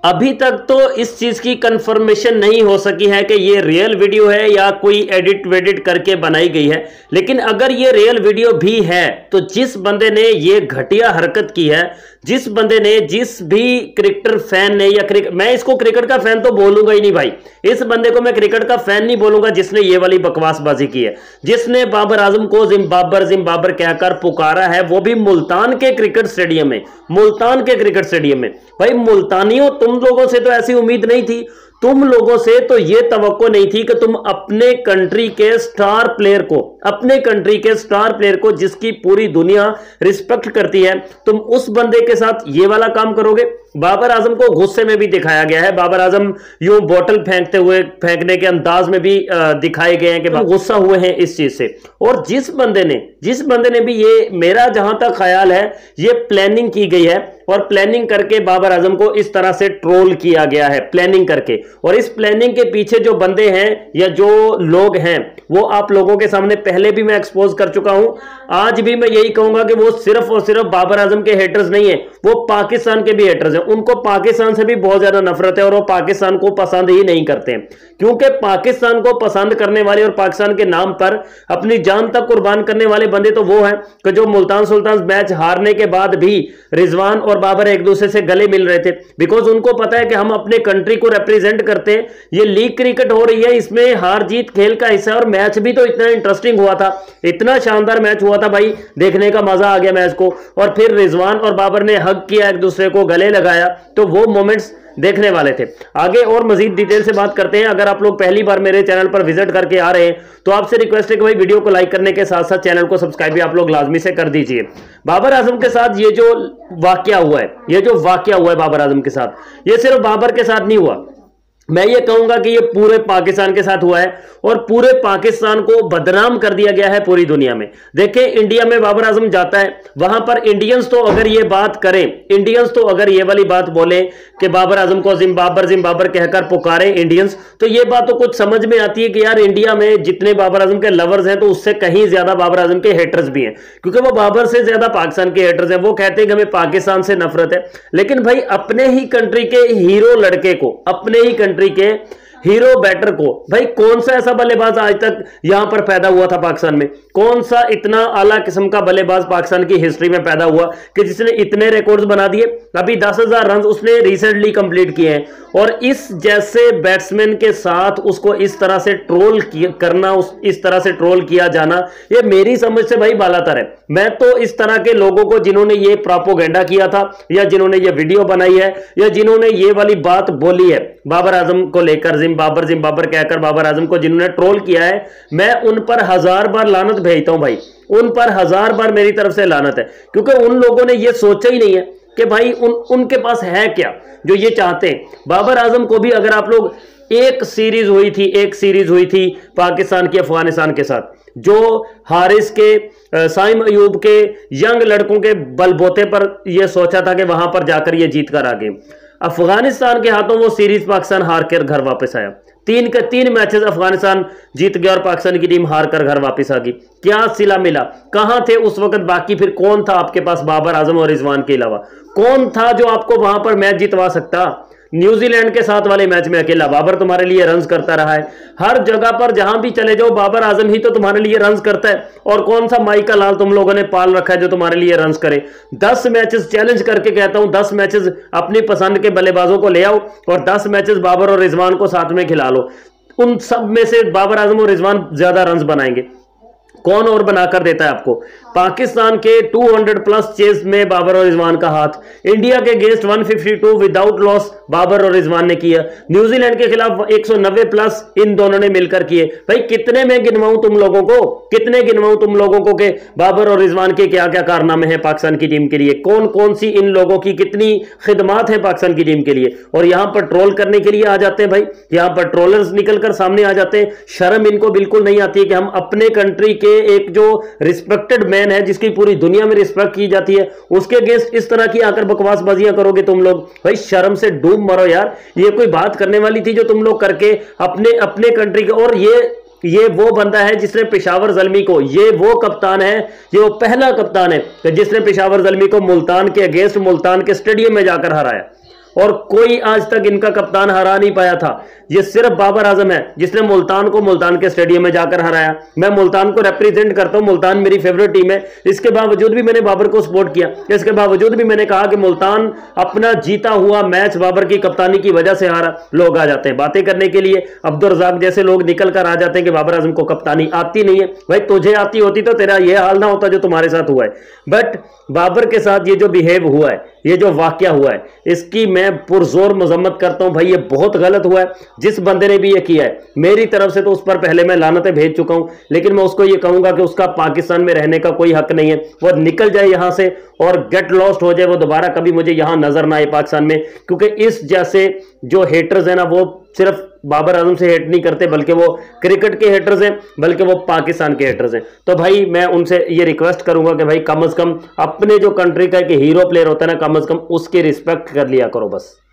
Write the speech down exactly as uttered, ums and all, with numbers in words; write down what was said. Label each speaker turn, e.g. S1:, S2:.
S1: अभी तक तो इस चीज की कंफर्मेशन नहीं हो सकी है कि ये रियल वीडियो है या कोई एडिट वेडिट करके बनाई गई है, लेकिन अगर ये रियल वीडियो भी है तो जिस बंदे ने ये घटिया हरकत की है, जिस बंदे ने, जिस भी क्रिकेटर फैन ने या क्रिकेट, मैं इसको क्रिकेट का फैन तो बोलूंगा ही नहीं भाई, इस बंदे को मैं क्रिकेट का फैन नहीं बोलूंगा जिसने ये वाली बकवासबाजी की है, जिसने बाबर आजम को जिम्बाबर जिम्बाबर कहकर पुकारा है, वो भी मुल्तान के क्रिकेट स्टेडियम में, मुल्तान के क्रिकेट स्टेडियम में। भाई मुल्तानियों, तुम लोगों से तो ऐसी उम्मीद नहीं थी, तुम लोगों से तो यह तवक्को नहीं थी कि तुम अपने कंट्री के स्टार प्लेयर को, अपने कंट्री के स्टार प्लेयर को जिसकी पूरी दुनिया रिस्पेक्ट करती है, तुम उस बंदे के साथ ये वाला काम करोगे। बाबर आजम को गुस्से में भी दिखाया गया है, बाबर आजम यूं बोतल फेंकते हुए, फेंकने के अंदाज में भी दिखाए गए हैं कि गुस्सा हुए हैं इस चीज से। और जिस बंदे ने जिस बंदे ने भी, ये मेरा जहां तक ख्याल है, ये प्लानिंग की गई है और प्लानिंग करके बाबर आजम को इस तरह से ट्रोल किया गया है, प्लानिंग करके। और इस प्लानिंग के पीछे जो बंदे हैं या जो लोग हैं वो आप लोगों के सामने पहले भी मैं एक्सपोज कर चुका हूं। आज भी मैं यही कहूंगा कि वो सिर्फ और सिर्फ बाबर आजम के हेटर्स नहीं है, वो पाकिस्तान के भी हेटर्स हैं। उनको पाकिस्तान से भी बहुत ज्यादा नफरत है और वो पाकिस्तान को पसंद ही नहीं करते हैं, क्योंकि पाकिस्तान को पसंद करने वाले और पाकिस्तान के नाम पर अपनी जान तक कुर्बान करने वाले बंदे तो वो हैं कि जो मुल्तान सुल्तान मैच हारने के बाद भी रिजवान और बाबर एक दूसरे से गले मिल रहे थे, बिकॉज उनको पता है कि हम अपने कंट्री को रिप्रेजेंट करते हैं। ये लीग क्रिकेट हो रही है, इसमें हार जीत खेल का हिस्सा है और मैच भी तो इतना इंटरेस्टिंग हुआ था, इतना शानदार मैच हुआ था भाई, देखने का मजा आ गया मैच को। और फिर रिजवान और बाबर ने हग किया, एक दूसरे को गले लगाया, तो वो मोमेंट्स देखने वाले थे। आगे और मजीद डिटेल से बात करते हैं। अगर आप लोग पहली बार मेरे चैनल पर विजिट करके आ रहे हैं तो आपसे रिक्वेस्ट है कि भाई वीडियो को लाइक करने के साथ साथ चैनल को सब्सक्राइब भी आप लोग लाजमी से कर दीजिए। बाबर आजम के साथ ये जो वाकया हुआ है, ये जो वाकया हुआ है बाबर आजम के साथ, ये सिर्फ बाबर के साथ नहीं हुआ, मैं ये कहूंगा कि ये पूरे पाकिस्तान के साथ हुआ है और पूरे पाकिस्तान को बदनाम कर दिया गया है पूरी दुनिया में। देखिए इंडिया में बाबर आजम जाता है, वहां पर इंडियंस तो अगर ये बात करें, इंडियंस तो अगर ये वाली बात बोले कि बाबर आजम को जिम्बाबर जिम्बाबर कहकर पुकारे इंडियंस, तो ये बात तो कुछ समझ में आती है कि यार इंडिया में जितने बाबर आजम के लवर्स हैं तो उससे कहीं ज्यादा बाबर आजम के हेटर्स भी हैं, क्योंकि वो बाबर से ज्यादा पाकिस्तान के हेटर्स हैं। वो कहते हैं कि हमें पाकिस्तान से नफरत है, लेकिन भाई अपने ही कंट्री के हीरो लड़के को, अपने ही कंट्री के हीरो बैटर को, भाई कौन सा ऐसा बल्लेबाज आज तक यहां पर पैदा हुआ था पाकिस्तान में, कौन सा इतना आला किस्म का बल्लेबाज पाकिस्तान की हिस्ट्री में पैदा हुआ कि जिसने इतने रिकॉर्ड्स बना दिए। अभी दस हजार रन उसने रिसेंटली कंप्लीट किए हैं और इस जैसे बैट्समैन के साथ उसको इस तरह से ट्रोल करना, उस इस तरह से ट्रोल किया जाना, ये मेरी समझ से भाई बालातर है। मैं तो इस तरह के लोगों को, जिन्होंने ये प्रोपोगेंडा किया था या जिन्होंने ये वीडियो बनाई है या जिन्होंने ये वाली बात बोली है बाबर आजम को लेकर, जिम्बाबर जिम्बाबर कहकर बाबर आजम को जिन्होंने ट्रोल किया है, मैं उन पर हजार बार लानत भेजता हूं भाई, उन पर हजार बार मेरी तरफ से लानत है, क्योंकि उन लोगों ने ये सोचा ही नहीं है कि भाई उन उनके पास है क्या जो ये चाहते हैं। बाबर आजम को भी अगर आप लोग, एक सीरीज हुई थी, एक सीरीज हुई थी पाकिस्तान की अफगानिस्तान के साथ, जो हारिस के, साइम अयूब के यंग लड़कों के बलबोते पर यह सोचा था कि वहां पर जाकर ये जीत कर आ गए। अफगानिस्तान के हाथों वो सीरीज पाकिस्तान हार कर घर वापस आया, तीन के तीन मैचेस अफगानिस्तान जीत गया और पाकिस्तान की टीम हार कर घर वापस आ गई। क्या सिला मिला, कहां थे उस वक्त बाकी, फिर कौन था आपके पास बाबर आजम और रिजवान के अलावा, कौन था जो आपको वहां पर मैच जितवा सकता। न्यूजीलैंड के साथ वाले मैच में अकेला बाबर तुम्हारे लिए रन्स करता रहा है, हर जगह पर जहां भी चले जाओ बाबर आजम ही तो तुम्हारे लिए रन्स करता है। और कौन सा माइकल लाल तुम लोगों ने पाल रखा है जो तुम्हारे लिए रन्स करे। दस मैचेस चैलेंज करके कहता हूं, दस मैचेस अपनी पसंद के बल्लेबाजों को ले आओ और दस मैचेस बाबर और रिजवान को साथ में खिला लो, उन सब में से बाबर आजम और रिजवान ज्यादा रन्स बनाएंगे। कौन और बनाकर देता है आपको। पाकिस्तान के दो सौ प्लस चेस में बाबर और रिजवान का हाथ, इंडिया के अगेंस्ट एक सौ बावन विदाउट लॉस बाबर और रिजवान ने किया, न्यूजीलैंड के खिलाफ एक सौ नब्बे प्लस इन दोनों ने मिलकर किए। भाई कितने में गिनवाऊं तुम लोगों को, कितने गिनवाऊं तुम लोगों को के बाबर और रिजवान के क्या क्या कारनामे हैं पाकिस्तान की टीम के लिए, कौन कौन सी इन लोगों की कितनी खिदमात है पाकिस्तान की टीम के लिए। और यहां पर ट्रोल करने के लिए आ जाते हैं भाई, यहां पर ट्रोलर्स निकलकर सामने आ जाते हैं। शर्म इनको बिल्कुल नहीं आती है कि हम अपने कंट्री के एक जो रिस्पेक्टेड मैन है, जिसकी पूरी दुनिया में रिस्पेक्ट की जाती है, उसके अगेंस्ट इस तरह की आकर बकवासबाजियां करोगे तुम लोग। भाई शर्म से डूब मरो यार, ये कोई बात करने वाली थी जो तुम लोग करके अपने अपने कंट्री के। और ये ये वो बंदा है जिसने पेशावर ज़ल्मी को, ये वो कप्तान है, ये वो पहला कप्तान है जिसने पेशावर ज़ल्मी को मुल्तान के अगेंस्ट मुल्तान के स्टेडियम में जाकर हराया। और कोई आज तक इनका कप्तान हरा नहीं पाया था। ये सिर्फ बाबर आजम है जिसने मुल्तान को मुल्तान के स्टेडियम में जाकर हराया। मैं मुल्तान को रिप्रेजेंट करता हूं, मुल्तान मेरी फेवरेट टीम है, इसके बावजूद भी मैंने बाबर को सपोर्ट किया। इसके बावजूद भी मैंने कहा कि मुल्तान अपना जीता हुआ मैच बाबर की कप्तानी की वजह से हारा। लोग आ जाते हैं बातें करने के लिए, अब्दुल रज़ाक जैसे लोग निकल कर आ जाते हैं कि बाबर आजम को कप्तानी आती नहीं है। भाई तुझे आती होती तो तेरा यह हाल ना होता जो तुम्हारे साथ हुआ है। बट बाबर के साथ ये जो बिहेव हुआ है, ये जो वाकया हुआ है, इसकी मैं पुरजोर मजम्मत करता हूं। भाई ये बहुत गलत हुआ है। जिस बंदे ने भी ये किया है, मेरी तरफ से तो उस पर पहले मैं लानतें भेज चुका हूं, लेकिन मैं उसको ये कहूंगा कि उसका पाकिस्तान में रहने का कोई हक नहीं है। वो निकल जाए यहां से और गेट लॉस्ट हो जाए, वो दोबारा कभी मुझे यहां नजर ना आए पाकिस्तान में। क्योंकि इस जैसे जो हेटर्स है ना, वो सिर्फ बाबर आजम से हेट नहीं करते, बल्कि वो क्रिकेट के हेटर्स हैं, बल्कि वो पाकिस्तान के हेटर्स हैं। तो भाई मैं उनसे ये रिक्वेस्ट करूंगा कि भाई कम से कम अपने जो कंट्री का एक हीरो प्लेयर होता है ना, कम से कम उसकी रिस्पेक्ट कर लिया करो बस।